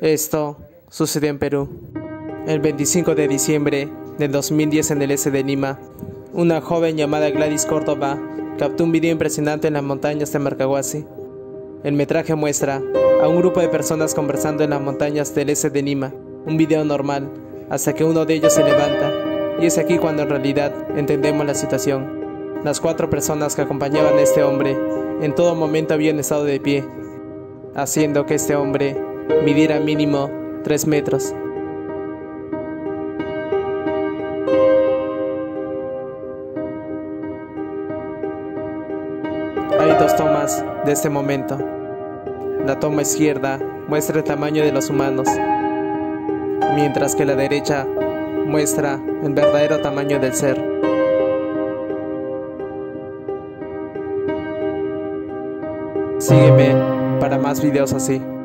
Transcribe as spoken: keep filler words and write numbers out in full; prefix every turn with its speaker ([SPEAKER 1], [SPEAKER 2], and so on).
[SPEAKER 1] Esto sucedió en Perú. El veinticinco de diciembre del dos mil diez en el este de Lima, una joven llamada Gladys Córdoba captó un video impresionante en las montañas de Marcahuasi. El metraje muestra a un grupo de personas conversando en las montañas del este de Lima, un video normal, hasta que uno de ellos se levanta, y es aquí cuando en realidad entendemos la situación. Las cuatro personas que acompañaban a este hombre en todo momento habían estado de pie, haciendo que este hombre midiera mínimo tres metros. Hay dos tomas de este momento. La toma izquierda muestra el tamaño de los humanos, mientras que la derecha muestra el verdadero tamaño del ser. Sígueme para más videos así.